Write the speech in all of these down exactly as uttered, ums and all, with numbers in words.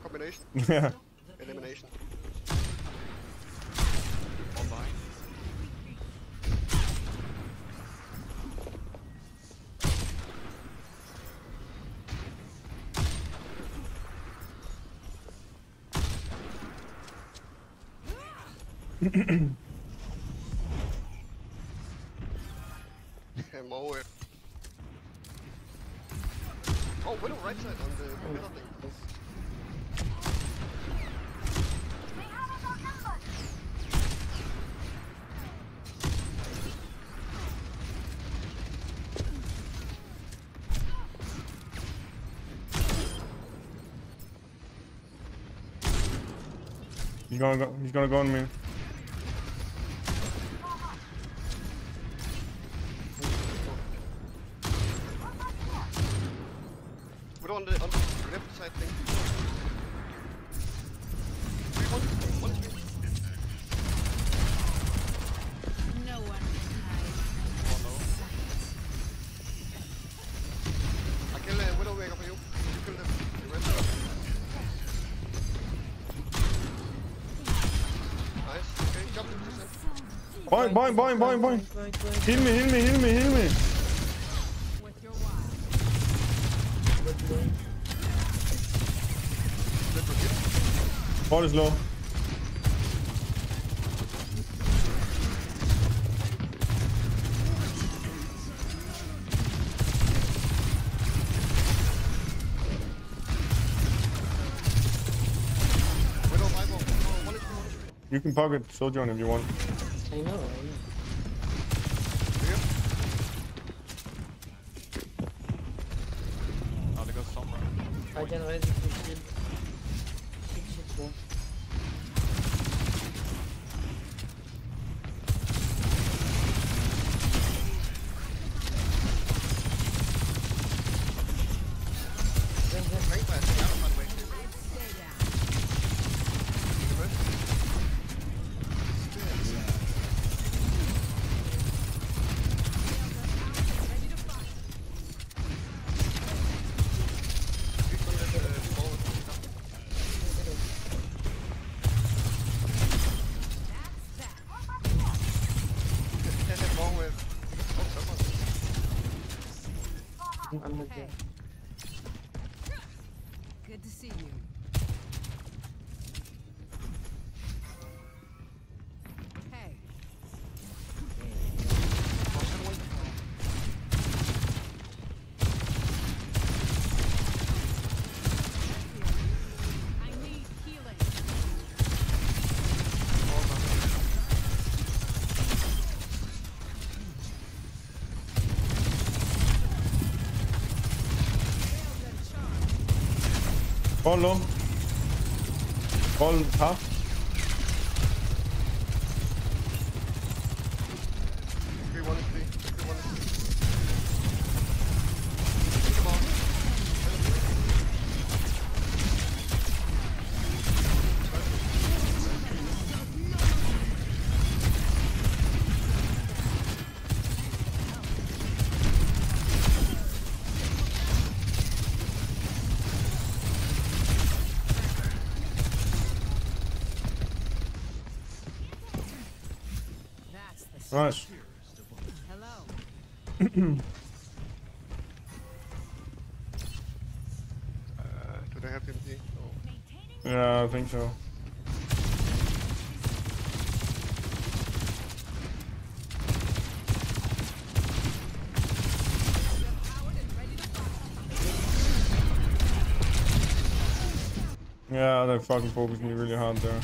combination. Yeah. Elimination. All behind. Yeah, more. uh, Oh, Widow right side on the middle thing. He's gonna go. He's gonna go on me. Widow on the on the left side thing. Three, one, one, three. No one can hide. Oh no. I kill uh, Widow Vega for you. You kill the, the rest of them. Nice. Okay, jump to the center. Boing, boing, boing, boing, boing. Heal me, heal me, heal me, heal me. With your wild. Let me hit. Ball is low. Widow, my ball. Oh, one is two, one is three. You can pocket Sojourn if you want. I know. I know. Here. Oh, they got somewhere. I can raise it with shield. Six shield go. Then, then, right side. Yeah, I'm on way. Stay down. I'm not there. Good to see you. Hey. I need healing. Ball low. Ball half. three, one, three. three, one, three. Think about it. That's the Nice. Hello. Uh, do they have him here? No. Yeah, I think so. Yeah, they fucking focused me really hard there.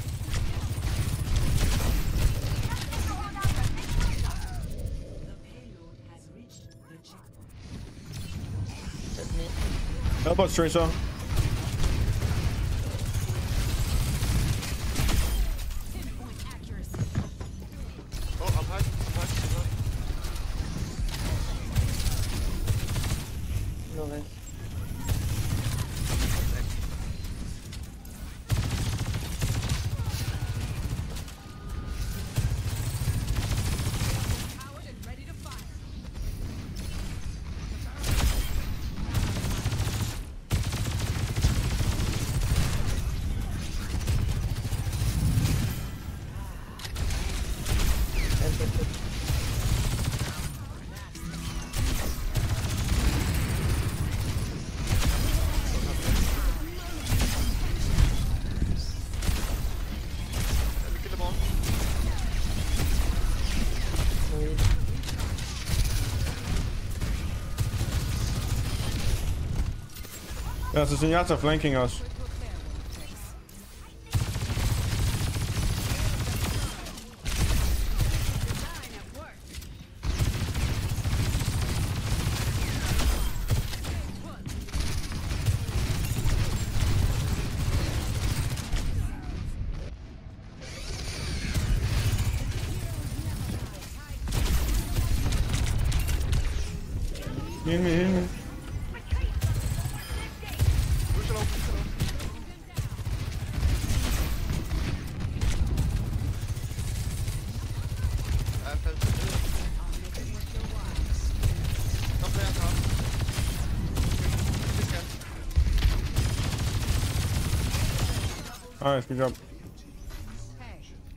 That's me. Help us, Tracer. Pinpoint accuracy. Oh, I'm high. I'm high. I'm high. No way. Powered and ready to fire. Yeah, so Zenyatta flanking us. Quick repair won't fix. Design at work. Heal me, heal me. Push it off, push it off. I'm fencing. Come play on top. This guy. Nice, good job. Hey.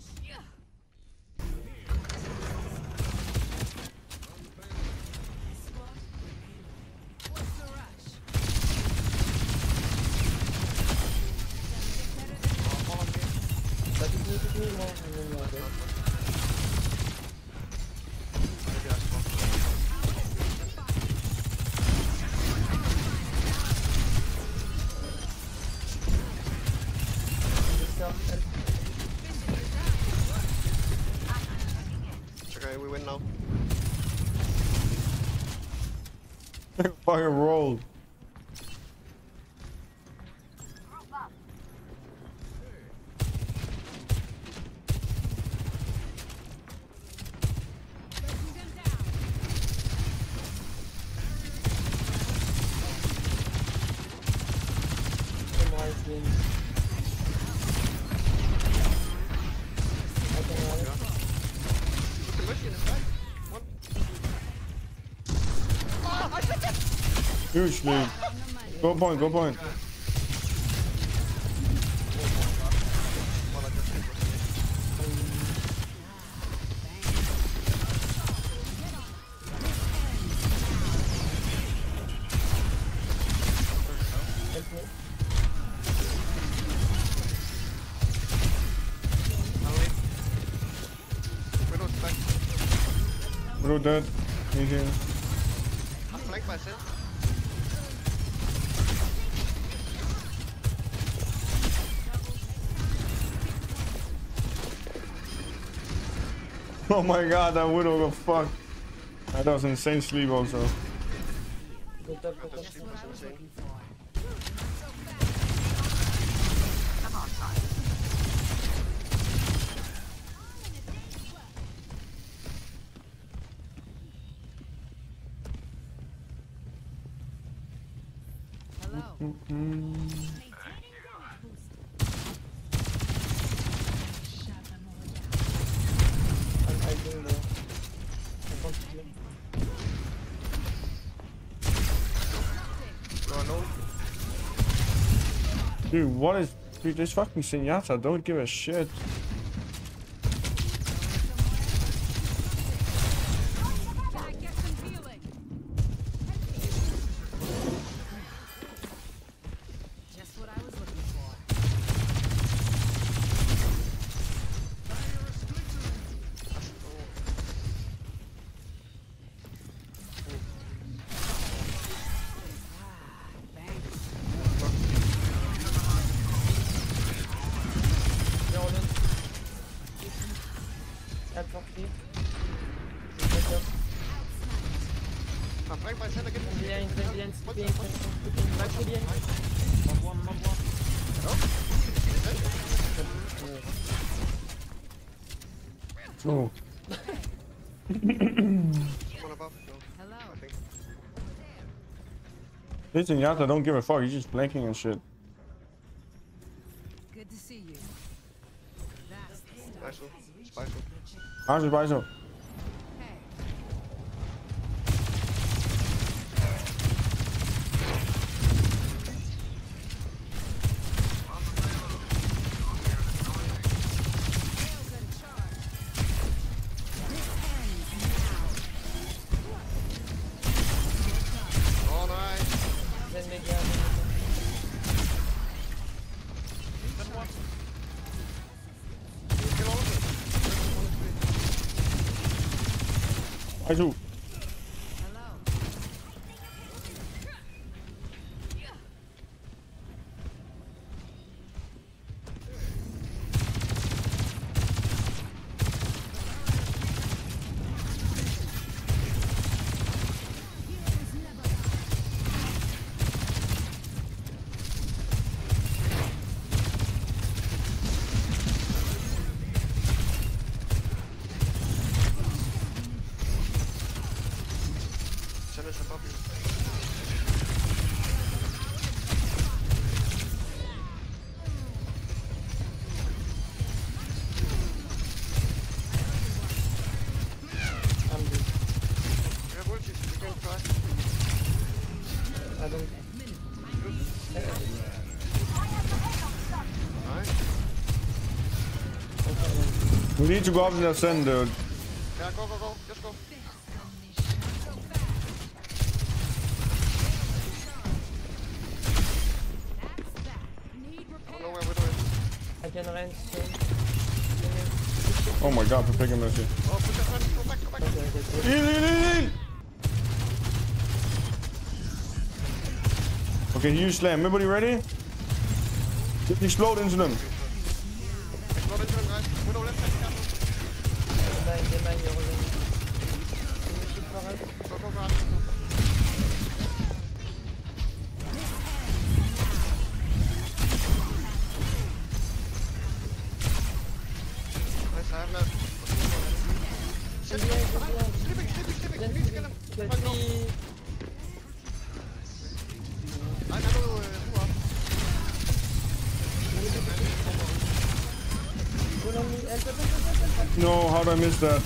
What's the rush? Oh, follow me. Tapi ni tu ni mau mau ada. Maybe I smoke. It's okay, we win now. Fucking rolled. Breaking them down. Semua skin. Ada mana? Look at Lucy in the back. One. Ah, I shot that! Huge lead. On the money. Go point, go point. Well, I just hit was Widow's back. Bro dead. He's here. I'm flanked by Sin. Oh my god, that Widow got fucked. That was insane sleep also. Betul betul. Just sleep was insane. Hello. I'm hiding there. I can't see him. No, no. Dude, what is... Dude, this fucking Zenyatta don't give a shit. Can I get some healing? Just what I was looking for. Thanks. Jordan. Help me. Good job. I'm flanked by Sin again. Behind, behind, What behind, the fuck? behind. Back to behind. Mob one, mob one. Oh. One above. No, Hello. I think. This Zenyatta don't give a fuck, he's just blanking and shit. Good to see you. That's the stuff. Nice one. Spice one. How's it, Baiso? Hey. Rails in charge. This ends now. Oh, nice. Then make it. Kill all of them. Baiso. Hello. don't. Nice. We need to go up to that send, dude. Yeah, go, go, go. Just go. I don't know where Widow is. I can run soon. Oh my god, for picking mercy. Oh, push that friend. Go back, go back. Okay, okay, okay. Heal, heal, heal, heal! Okay, use slam. Everybody ready? Just explode into them. Explode into them, guys. Widow left side, careful. They mine, they mine, you're rolling. Can you shoot for us? Go, go, go. Nice, I have left. Shit, Behind, ah, behind. Slipping, slipping, slipping. We need to kill him. Let Come on, go. me... I I know uh, who are. Pull on me. Help, help, help, help, help, help. No, how did I miss that?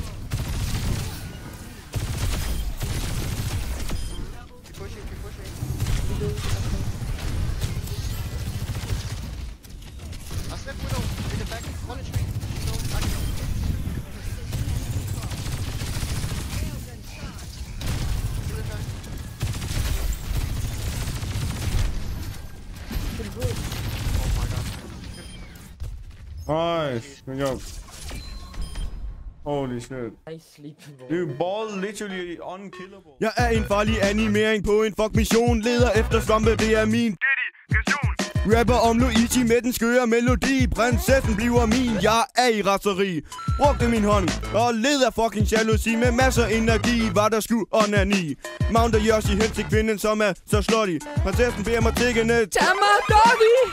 Keep pushing, keep pushing. I slept Widow. Take it back. One H P. No, I can. Kill it back. Kill both. Oh my god. Nice. Good job. Holy shit. I sleep, bro. Dude, ball literally unkillable. Jeg er en farlig animering på en fuck mission. Leder efter svampe, det er min rapper om Luigi med den skøre melodi. Prinsessen bliver min, jeg er i raseri. Brugte min hånd og led af fucking jalousi. Med masser af energi var der sku onani. Mounter Yoshi hen til kvinden som er så slutty. Prinsessen beder mig tiggende. Tag mig, doggy!